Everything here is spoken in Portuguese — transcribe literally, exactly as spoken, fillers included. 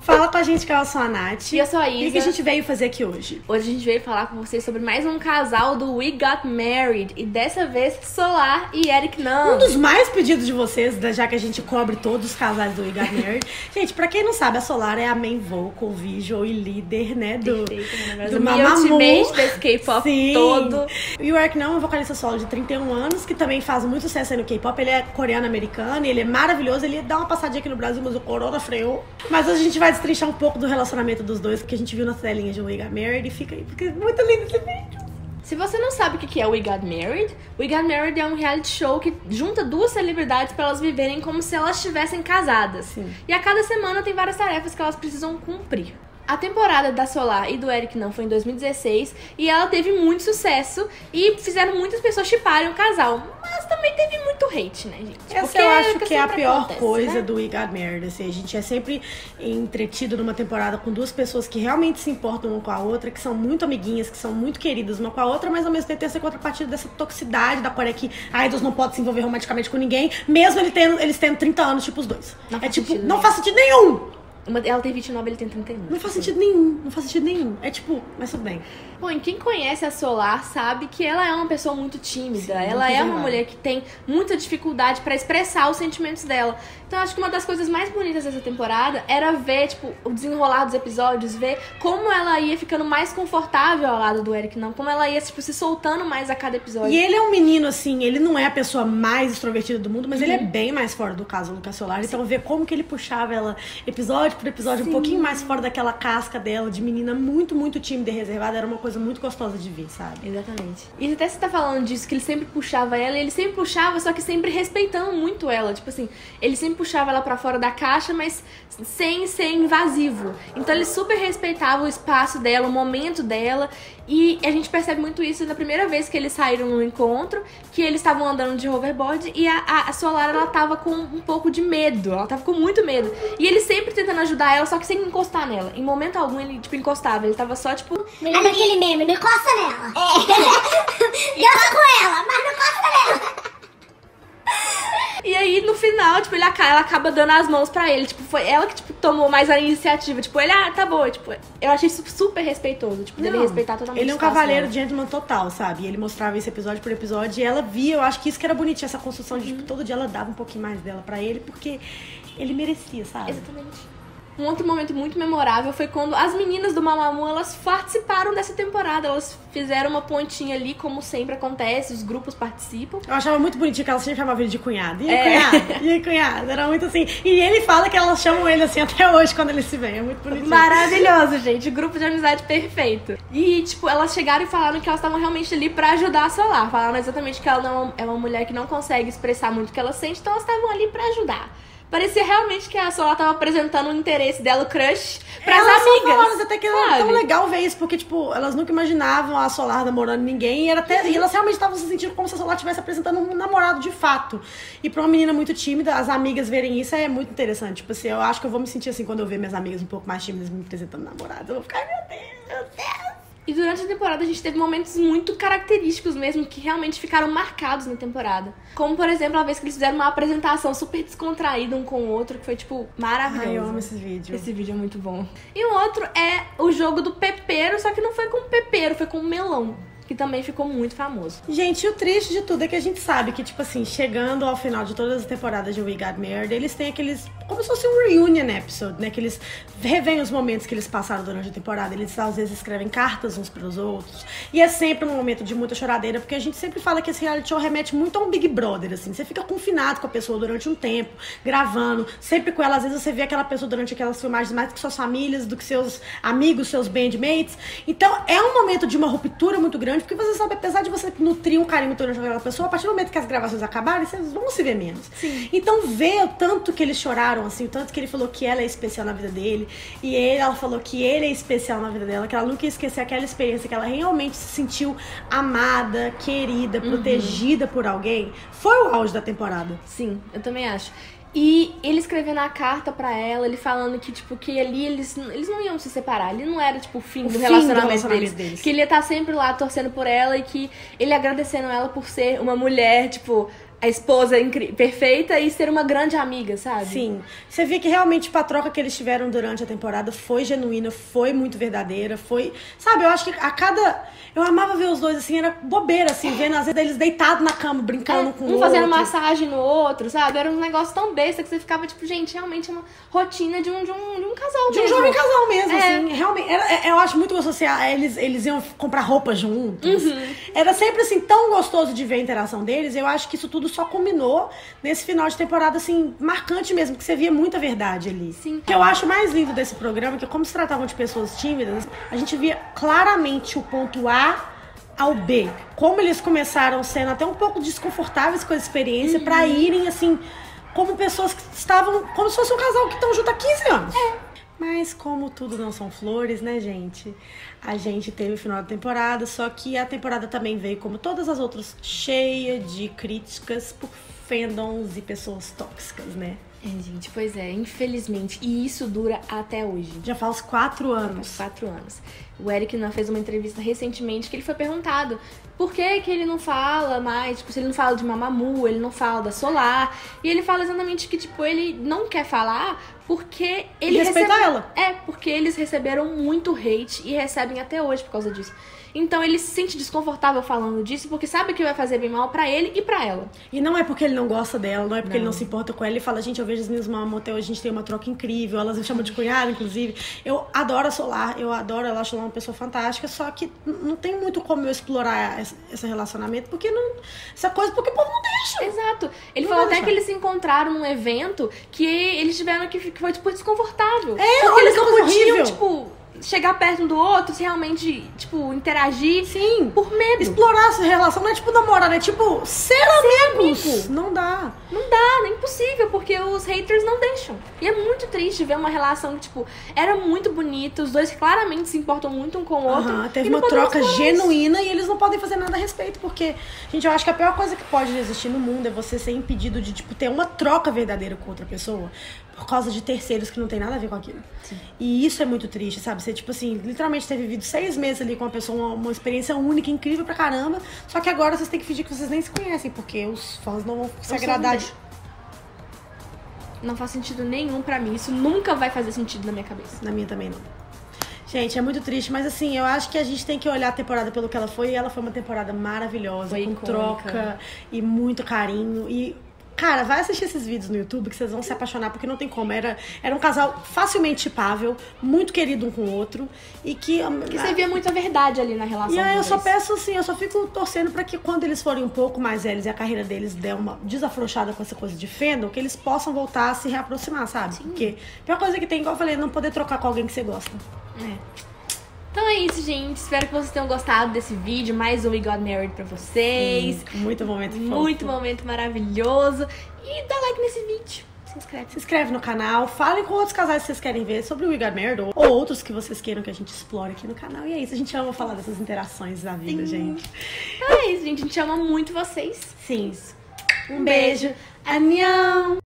Fala com a gente que eu sou a Nath. E eu sou a Isa. E o que a gente veio fazer aqui hoje? Hoje a gente veio falar com vocês sobre mais um casal do We Got Married. E dessa vez, Solar e Eric Nam. Um dos mais pedidos de vocês, já que a gente cobre todos os casais do We Got Married. Gente, pra quem não sabe, a Solar é a main vocal, visual e líder, né? Do, Perfeito, do o Mamamoo. ultimate desse K-pop todo. E o Eric Nam é um vocalista solo de trinta e um anos, que também faz muito sucesso aí no K-pop. Ele é coreano-americano, ele é maravilhoso. Ele dá uma passadinha aqui no Brasil, mas o corona freou. Mas hoje a gente vai destrinchar um pouco do relacionamento dos dois, que a gente viu na telinha de We Got Married. E fica aí, porque é muito lindo esse vídeo. Se você não sabe o que é We Got Married, We Got Married é um reality show que junta duas celebridades para elas viverem como se elas estivessem casadas. Sim. E a cada semana tem várias tarefas que elas precisam cumprir. A temporada da Solar e do Eric Nam foi em dois mil e dezesseis e ela teve muito sucesso e fizeram muitas pessoas shipparem o casal. Mas também teve muito hate, né, gente? Essa Porque eu acho que é a pior acontece, coisa né? do We Got Married. Assim, a gente é sempre entretido numa temporada com duas pessoas que realmente se importam uma com a outra, que são muito amiguinhas, que são muito queridas uma com a outra, mas ao mesmo tempo tem essa contrapartida dessa toxicidade da Coreia que a idols não pode se envolver romanticamente com ninguém, mesmo ele tendo, eles tendo trinta anos, tipo os dois. Não é faz tipo, sentido não nenhum. faz sentido nenhum! Uma- ela tem vinte e nove, ele tem trinta e um. Não faz sentido nenhum, não faz sentido nenhum. É tipo, mas tudo bem. Bom, e quem conhece a Solar sabe que ela é uma pessoa muito tímida. Sim, ela muito é uma reservada. mulher que tem muita dificuldade pra expressar os sentimentos dela. Então acho que uma das coisas mais bonitas dessa temporada era ver, tipo, o desenrolar dos episódios, ver como ela ia ficando mais confortável ao lado do Eric Nam, como ela ia, tipo, se soltando mais a cada episódio. E ele é um menino, assim, ele não é a pessoa mais extrovertida do mundo, mas ele é bem mais fora do caso do Lucas Solar. Então ver como que ele puxava ela episódio por episódio, Sim. um pouquinho mais fora daquela casca dela, de menina muito, muito tímida e reservada, era uma coisa muito gostosa de ver, sabe? Exatamente. E até você tá falando disso, que ele sempre puxava ela, e ele sempre puxava, só que sempre respeitando muito ela. Tipo assim, ele sempre puxava ela pra fora da caixa, mas sem ser invasivo. Então ele super respeitava o espaço dela, o momento dela. E a gente percebe muito isso na primeira vez que eles saíram no encontro, que eles estavam andando de hoverboard e a, a, a Solar, ela tava com um pouco de medo, ela tava com muito medo. E ele sempre tentando ajudar ela, só que sem encostar nela. Em momento algum ele, tipo, encostava, ele tava só, tipo... Ah, daquele meme, não encosta nela. É. Dança com ela, mas não encosta nela. E aí, no final, tipo, ele, ela acaba dando as mãos pra ele. Tipo, foi ela que, tipo, tomou mais a iniciativa. Tipo, ele, ah, tá bom. Tipo, eu achei isso super respeitoso. Tipo, dele Não, respeitar totalmente ele é um o espaço cavaleiro dela. gentleman total, sabe? E ele mostrava isso episódio por episódio e ela via, eu acho que isso que era bonitinho, essa construção de, tipo, todo dia ela dava um pouquinho mais dela pra ele, porque ele merecia, sabe? Exatamente. Um outro momento muito memorável foi quando as meninas do Mamamoo, elas participaram dessa temporada. Elas fizeram uma pontinha ali, como sempre acontece, os grupos participam. Eu achava muito bonitinho que ela sempre chamava ele de cunhado. E aí, É. cunhado? E aí, cunhado? Era muito assim. E ele fala que elas chamam ele assim até hoje, quando eles se veem. É muito bonitinho. Maravilhoso, gente. Grupo de amizade perfeito. E, tipo, elas chegaram e falaram que elas estavam realmente ali pra ajudar a Solar. Falaram exatamente que ela não é uma mulher que não consegue expressar muito o que ela sente, então elas estavam ali pra ajudar. Parecia realmente que a Solar tava apresentando o interesse dela, o crush, pras elas são amigas. famosas, até que era sabe? tão legal ver isso, porque, tipo, elas nunca imaginavam a Solar namorando ninguém, e, era até, e elas realmente estavam se sentindo como se a Solar estivesse apresentando um namorado de fato. E pra uma menina muito tímida, as amigas verem isso é muito interessante. Tipo assim, eu acho que eu vou me sentir assim quando eu ver minhas amigas um pouco mais tímidas me apresentando namorados. Eu vou ficar, meu Deus, meu Deus. E durante a temporada a gente teve momentos muito característicos mesmo, que realmente ficaram marcados na temporada. Como, por exemplo, a vez que eles fizeram uma apresentação super descontraída um com o outro, que foi, tipo, maravilhoso. Ai, eu amo esses vídeos. Esse vídeo é muito bom. E o outro é o jogo do pepeiro, só que não foi com pepero, foi com melão. Que também ficou muito famoso. Gente, e o triste de tudo é que a gente sabe que, tipo assim, chegando ao final de todas as temporadas de We Got Married, eles têm aqueles... como se fosse um reunion episode, né? Que eles revêem os momentos que eles passaram durante a temporada. Eles, às vezes, escrevem cartas uns pros outros. E é sempre um momento de muita choradeira, porque a gente sempre fala que esse reality show remete muito a um Big Brother, assim. Você fica confinado com a pessoa durante um tempo, gravando, sempre com ela. Às vezes você vê aquela pessoa durante aquelas filmagens mais do que suas famílias, do que seus amigos, seus bandmates. Então, é um momento de uma ruptura muito grande, porque você sabe, apesar de você nutrir um carinho durante aquela pessoa, a partir do momento que as gravações acabarem, vocês vão se ver menos. Sim. Então, ver o tanto que eles choraram, assim, o tanto que ele falou que ela é especial na vida dele, e ele, ela falou que ele é especial na vida dela, que ela nunca ia esquecer aquela experiência, que ela realmente se sentiu amada, querida, protegida por alguém, foi o auge da temporada. Sim, eu também acho. E ele escrevendo a carta pra ela, ele falando que, tipo, que ali eles, eles não iam se separar. Ele não era, tipo, o fim, O do, fim do relacionamento relacionamento deles. deles. Que ele ia estar sempre lá torcendo por ela e que ele agradecendo ela por ser uma mulher, tipo, a esposa incri- perfeita e ser uma grande amiga, sabe? Sim. Você vê que realmente tipo, a troca que eles tiveram durante a temporada foi genuína, foi muito verdadeira, foi... Sabe, eu acho que a cada... Eu amava ver os dois, assim, era bobeira, assim, vendo às vezes eles deitados na cama, brincando É, com o um outro. fazendo massagem no outro, sabe? Era um negócio tão besta que você ficava, tipo, gente, realmente é uma rotina de um, de um, de um casal De um mesmo. jovem casal mesmo, É. assim. Realmente, era, é- eu acho muito gostoso, assim, ah, eles, eles iam comprar roupa juntos. Uhum. Era sempre, assim, tão gostoso de ver a interação deles. Eu acho que isso tudo só culminou nesse final de temporada, assim, marcante mesmo, que você via muita verdade ali. Sim. O que eu acho mais lindo desse programa, é que como se tratavam de pessoas tímidas, a gente via claramente o ponto A ao B. Como eles começaram sendo até um pouco desconfortáveis com a experiência Uhum. pra irem, assim, como pessoas que estavam, como se fosse um casal que estão junto há quinze anos. É. Mas como tudo não são flores, né, gente? A gente teve o final da temporada, só que a temporada também veio, como todas as outras, cheia de críticas por fandoms e pessoas tóxicas, né? É, gente, pois é, infelizmente. E isso dura até hoje. Já faz quatro Faz anos. quatro anos. O Eric não fez uma entrevista recentemente que ele foi perguntado por que que ele não fala mais, tipo, se ele não fala de Mamamoo, ele não fala da Solar. E ele fala exatamente que, tipo, ele não quer falar porque ele E respeita recebe- ela. É, porque eles receberam muito hate e recebem até hoje por causa disso. Então ele se sente desconfortável falando disso porque sabe que vai fazer bem mal pra ele e pra ela. E não é porque ele não gosta dela, não é porque Não. ele não se importa com ela. Ele fala, gente, eu vejo as minhas mamães até hoje, a gente tem uma troca incrível. Elas me chamam de cunhada, inclusive. Eu adoro a Solar, eu adoro ela, acho ela uma pessoa fantástica. Só que n- não tem muito como eu explorar esse, esse relacionamento, porque não... Essa coisa, porque o povo não deixa. Exato. Ele Não falou vai até deixar. que eles se encontraram num evento que eles tiveram que, que foi, tipo, desconfortável. É, porque olha eles que não coisa podiam, horrível. tipo, chegar perto um do outro, se realmente, tipo, interagir. Sim. Por medo. Explorar essa relação não é tipo namorar, é tipo ser amigos. amigo. Não dá. Não dá, não é impossível, porque os haters não deixam. E é muito triste ver uma relação que, tipo, era muito bonita, os dois claramente se importam muito um com o outro. Aham, teve e não uma podemos troca falar isso. genuína e eles não podem fazer nada a respeito, porque, gente, eu acho que a pior coisa que pode existir no mundo é você ser impedido de, tipo, ter uma troca verdadeira com outra pessoa por causa de terceiros que não tem nada a ver com aquilo. Sim. E isso é muito triste, sabe? Você, tipo assim, literalmente ter vivido seis meses ali com uma pessoa, uma, uma experiência única, incrível pra caramba, só que agora vocês têm que fingir que vocês nem se conhecem, porque os fãs não vão se Vocês agradar não de... Não faz sentido nenhum pra mim. Isso nunca vai fazer sentido na minha cabeça. Na minha também não. Gente, é muito triste, mas assim, eu acho que a gente tem que olhar a temporada pelo que ela foi, e ela foi uma temporada maravilhosa, Foi com icônica. troca e muito carinho. E, cara, vai assistir esses vídeos no YouTube que vocês vão se apaixonar, porque não tem como. Era, era um casal facilmente chipável, muito querido um com o outro, e que... Porque você via muita verdade ali na relação E aí eu dos só dois. peço assim, eu só fico torcendo pra que quando eles forem um pouco mais velhos e a carreira deles der uma desafrouxada com essa coisa de fandom, que eles possam voltar a se reaproximar, sabe? Porque a pior coisa que tem, igual eu falei, é não poder trocar com alguém que você gosta. É. Então é isso, gente. Espero que vocês tenham gostado desse vídeo. Mais um We Got Married pra vocês. Hum, muito momento fofo. Muito momento maravilhoso. E dá like nesse vídeo. Se inscreve. Se inscreve no canal, falem com outros casais que vocês querem ver sobre o We Got Married, ou, ou outros que vocês queiram que a gente explore aqui no canal. E é isso, a gente ama falar dessas interações da vida, gente. Então é isso, gente. A gente ama muito vocês. Sim. Um beijo. Annyeong!